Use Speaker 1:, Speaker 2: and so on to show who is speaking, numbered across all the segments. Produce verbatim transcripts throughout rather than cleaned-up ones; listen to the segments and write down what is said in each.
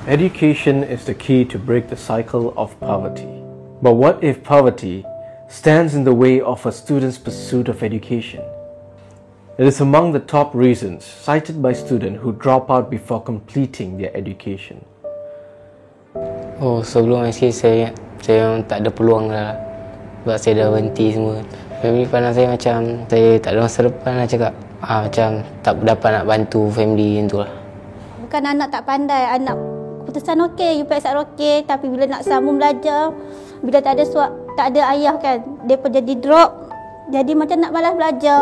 Speaker 1: Education is the key to break the cycle of poverty. But what if poverty stands in the way of a student's pursuit of education? It is among the top reasons cited by students who drop out before completing their education.
Speaker 2: Oh, sebelum S K saya saya tak ada peluang dah. Sebab saya dah berhenti semua. Family pandang saya macam saya tak ada masa depan lah cakap. Ah, macam tak dapat nak bantu family macam tu lah.
Speaker 3: Bukan anak tak pandai, anak keputusan okey, U P S R okey, tapi bila nak sambung belajar, bila tak ada suap, tak ada ayah kan, depa jadi drop. Jadi macam nak malas belajar.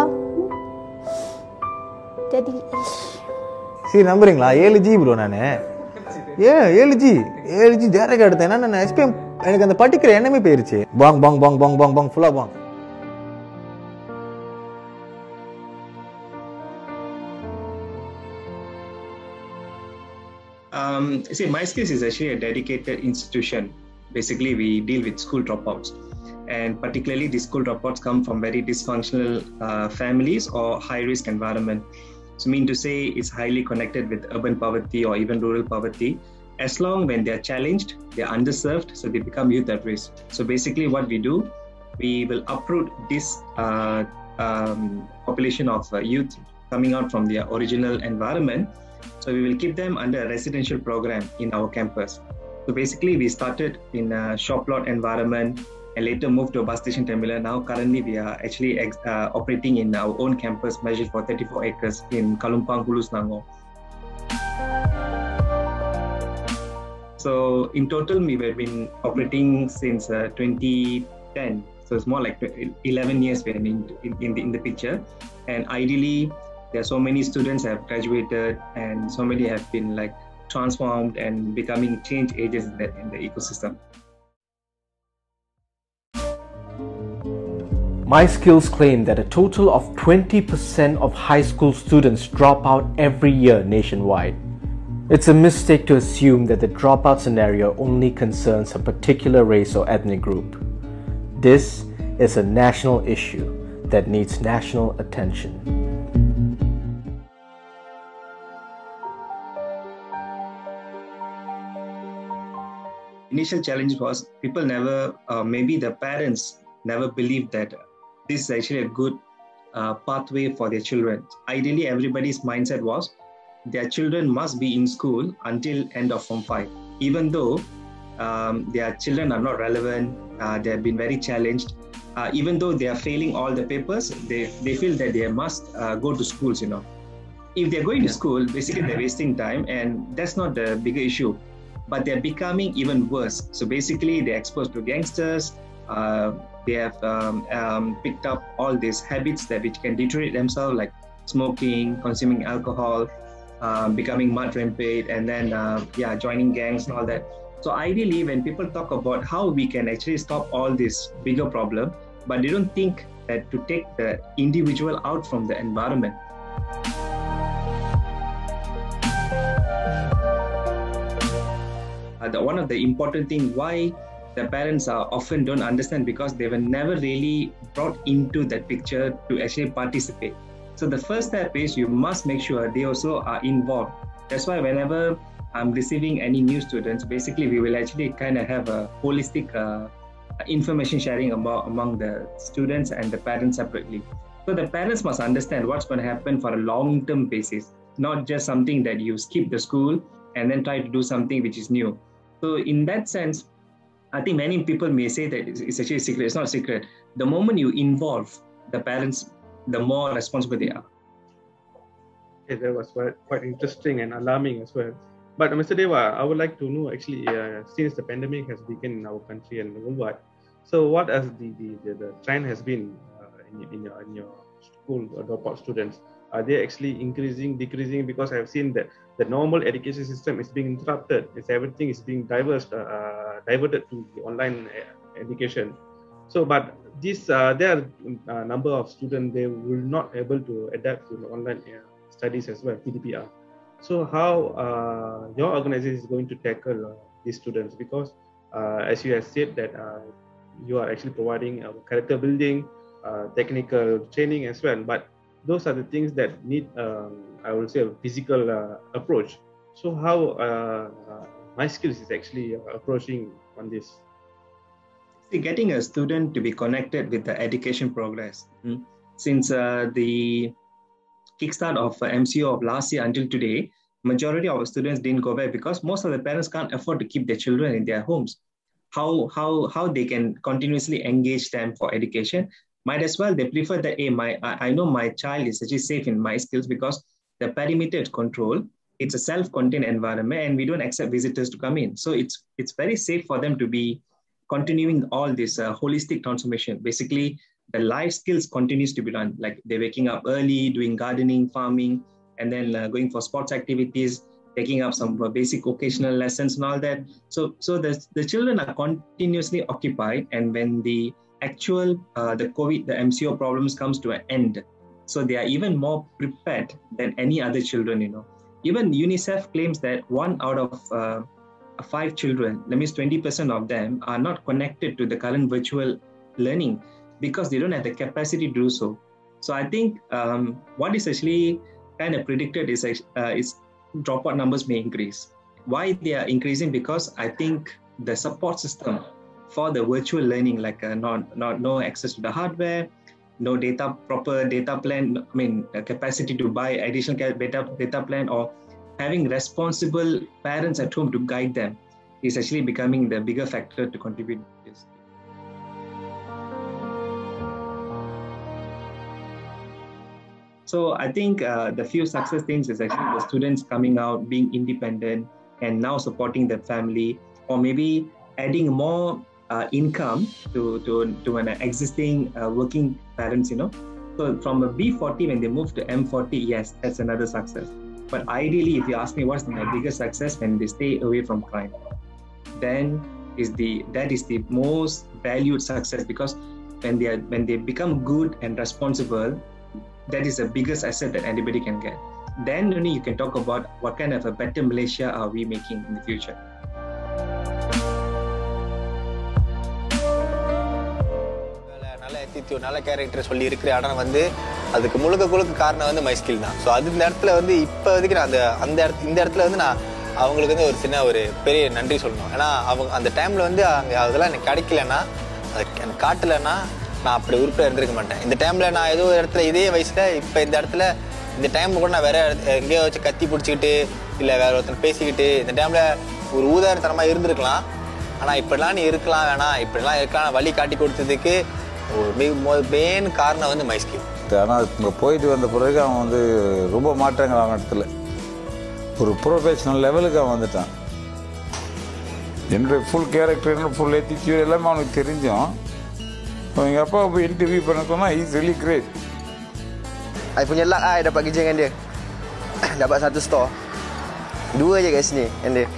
Speaker 3: Jadi
Speaker 4: see நம்புறீங்களா ஏழு G bro நானு ஏ ஏழு G ஏழு G டேரக்டா எடுத்தேன் நான் S P M எனக்கு அந்த பர்టిక్యులர் எண்ணமே போயிருச்சு பாங் பாங் பாங் பாங் பாங் பாங் ஃபுல்லா பாங்.
Speaker 5: Um, see, MySkills is actually a dedicated institution. Basically, we deal with school dropouts. And particularly, the school dropouts come from very dysfunctional uh, families or high-risk environment. So, mean to say, it's highly connected with urban poverty or even rural poverty. As long when they are challenged, they are underserved, so they become youth at risk. So, basically, what we do, we will uproot this uh, um, population of uh, youth coming out from their original environment. So we will keep them under a residential program in our campus. So basically we started in a shop lot environment and later moved to a bus station terminal. Now currently we are actually ex- uh, operating in our own campus measured for thirty-four acres in Kalumpang, Hulu Selangor. So in total we have been operating since uh, twenty ten. So it's more like eleven years we are in, in, in, the, in the picture. And ideally, there are so many students have graduated and so many have been like transformed and becoming change agents in the, in the ecosystem.
Speaker 1: MySkills claim that a total of twenty percent of high school students drop out every year nationwide. It's a mistake to assume that the dropout scenario only concerns a particular race or ethnic group. This is a national issue that needs national attention.
Speaker 5: Initial challenge was people never, uh, maybe the parents never believed that this is actually a good uh, pathway for their children. Ideally, everybody's mindset was their children must be in school until end of Form five. Even though um, their children are not relevant, uh, they have been very challenged. Uh, even though they are failing all the papers, they, they feel that they must uh, go to schools, you know. If they're going to school, basically they're wasting time, and that's not the bigger issue. But they're becoming even worse. So basically, they're exposed to gangsters. Uh, they have um, um, picked up all these habits that which can deteriorate themselves, like smoking, consuming alcohol, uh, becoming mud rampant, and then uh, yeah, joining gangs and all that. So ideally, when people talk about how we can actually stop all this bigger problem, but they don't think that to take the individual out from the environment. Uh, the, one of the important thing why the parents are often don't understand because they were never really brought into that picture to actually participate. So the first step is you must make sure they also are involved. That's why whenever I'm receiving any new students, basically we will actually kind of have a holistic uh, information sharing about among the students and the parents separately. So the parents must understand what's going to happen for a long-term basis, not just something that you skip the school and then try to do something which is new. So in that sense, I think many people may say that it's actually a secret. It's not a secret. The moment you involve the parents, the more responsible they are.
Speaker 6: Okay, that was quite, quite interesting and alarming as well. But Mister Deva, I would like to know actually, uh, since the pandemic has begun in our country and worldwide, so what has the, the, the, the trend has been uh, in, in, your, in your school or dropout students? Are they actually increasing, decreasing? Because I have seen that the normal education system is being interrupted. It's everything is being diverse, uh, diverted to the online education. So, but this uh, there are a number of students they will not able to adapt to the online uh, studies as well, P D P R. So, how uh, your organization is going to tackle uh, these students? Because uh, as you have said that uh, you are actually providing uh, character building, uh, technical training as well, but those are the things that need, um, I would say, a physical uh, approach. So how uh, uh, MySkills is actually uh, approaching on this?
Speaker 5: See, getting a student to be connected with the education progress. Mm. Since uh, the kickstart of uh, M C O of last year until today, majority of our students didn't go back because most of the parents can't afford to keep their children in their homes. How how how they can continuously engage them for education? Might as well they prefer that, hey, my I, I know my child is actually safe in MySkills because the perimeter is controlled. It's a self-contained environment and we don't accept visitors to come in. So it's it's very safe for them to be continuing all this uh, holistic transformation. Basically, the life skills continues to be done. Like they're waking up early, doing gardening, farming, and then uh, going for sports activities, taking up some uh, basic occasional lessons and all that. So, so the, the children are continuously occupied. And when the actual, uh, the COVID, the M C O problems comes to an end, so they are even more prepared than any other children, you know. Even UNICEF claims that one out of uh, five children, that means twenty percent of them, are not connected to the current virtual learning because they don't have the capacity to do so. So I think um, what is actually kind of predicted is, uh, is dropout numbers may increase. Why they are increasing? Because I think the support system for the virtual learning, like uh, not, not no access to the hardware, no data, proper data plan, I mean, uh, capacity to buy additional data, data plan, or having responsible parents at home to guide them is actually becoming the bigger factor to contribute to this. So I think uh, the few success things is actually the students coming out, being independent, and now supporting their family, or maybe adding more uh, income to, to, to an existing uh, working parents, you know. So from a B forty, when they move to M forty, yes, that's another success. But ideally, if you ask me what's my biggest success, when they stay away from crime, then is the that is the most valued success, because when they are when they become good and responsible, that is the biggest asset that anybody can get. Then only you can talk about what kind of a better Malaysia are we making in the future.
Speaker 4: நல்ல attitude, நல்ல character சொல்லி இருக்கிற இடம் வந்து அதுக்கு முழுக்க முழுக்க காரணம் வந்து MySkill தான். ஸோ அது இந்த இடத்துல வந்து இப்போ வரைக்கும் நான் அந்த அந்த இடத்து இந்த இடத்துல வந்து நான் அவங்களுக்கு வந்து ஒரு சின்ன ஒரு பெரிய நன்றி சொல்லணும். ஏன்னா அவங்க அந்த டைமில் வந்து அங்கே அதெல்லாம் எனக்கு கிடைக்கலன்னா, அது எனக்கு காட்டலைன்னா நான் அப்படி உறுப்பில் இருந்திருக்க மாட்டேன். இந்த டைமில் நான் ஏதோ ஒரு இடத்துல இதே வயசில் இப்போ இந்த இடத்துல இந்த டைம் கூட நான் வேற எங்கேயோ வச்சு கத்தி பிடிச்சிக்கிட்டு இல்லை வேற ஒருத்தர் பேசிக்கிட்டு இந்த டைமில் ஒரு ஊதாரத்தனமாக இருந்திருக்கலாம். ஆனால் இப்படிலாம் நீ இருக்கலாம் வேணாம், இப்படிலாம் இருக்கலாம் வழி காட்டி கொடுத்ததுக்கு ஒரு மெயின் காரணம் வந்து MySkill.
Speaker 7: ஆனால் இங்கே போயிட்டு வந்த பிறகு அவன் வந்து ரொம்ப மாற்றங்கள் அவன் இடத்துல ஒரு ப்ரொஃபஷனல் லெவலுக்கு அவன் வந்துட்டான். என்னுடைய ஃபுல் கேரக்டர் ஃபுல் எத்திடியூட் எல்லாமே அவனுக்கு தெரிஞ்சோம். எங்கள் அப்பா போய் இன்டர்வியூ பண்ண சொன்னால் is really great.
Speaker 8: I punya luck I dapat kerja dengan dia. Dapat satu store. Dua je kat sini dengan dia.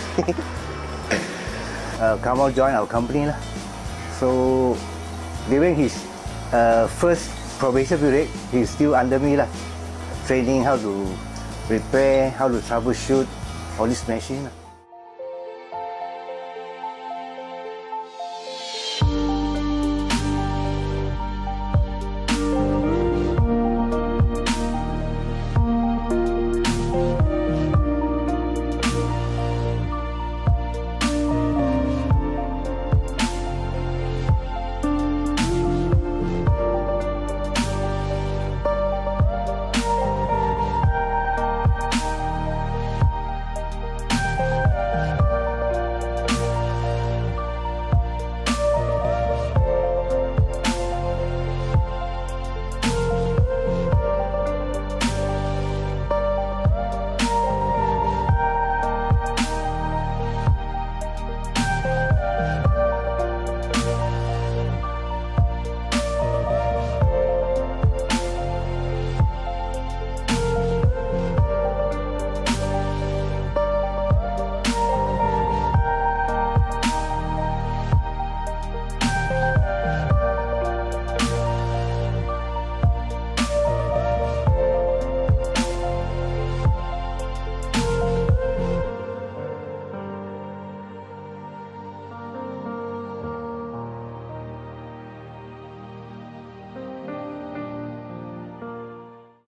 Speaker 9: uh, Kamal join our company lah. So during his uh, first probation period, he's still under me lah. Training how to repair, how to troubleshoot all this machine lah.